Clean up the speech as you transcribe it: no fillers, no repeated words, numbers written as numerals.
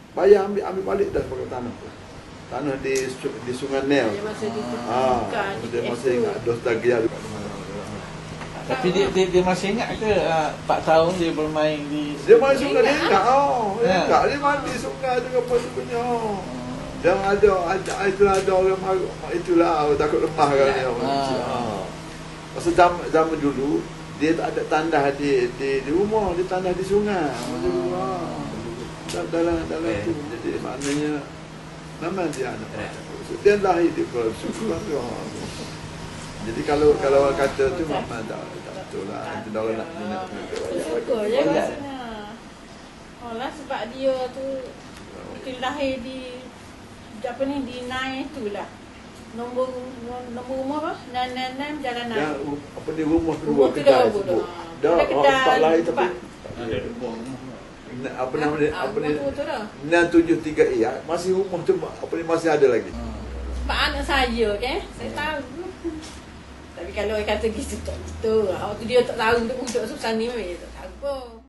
bayar ambil balik dah pakai tanah. Tanah di Sungai Nel. Dia masih ingat nostalgia. Tapi dia masih ingat ke 4 tahun dia bermain di... Dia main sungai, dia ingat. Dia mandi sungai tu apa sebenarnya. Dan ada orang marah. Itulah takut lemah kan dia. Masa zaman dulu dia tak ada tandas di rumah, dia tandas di sungai. Dalam tu. Jadi maknanya memang dia anak. Dia lahir di Pulau Sungai tu. Jadi kalau orang kata tu memang tak betul lah. Itu dah orang nak suka je rasanya. Lah sebab dia tu itu lahir di apa ni, di Nai tu lah. Nombor rumah apa? 966 Jalan Nai. Ya, apa ni rumah kedua kedai tu. Dah tak lahir tapi ada rumah. Apa nama dia? Apa ni? 973 ya. Masih rumah tu apa ni masih ada lagi. Sebab anak saya kan, saya tahu. Tapi kalau orang kata gitu tak betul. Waktu dia tak tahu untuk susah ni memang dia tak tahu pun.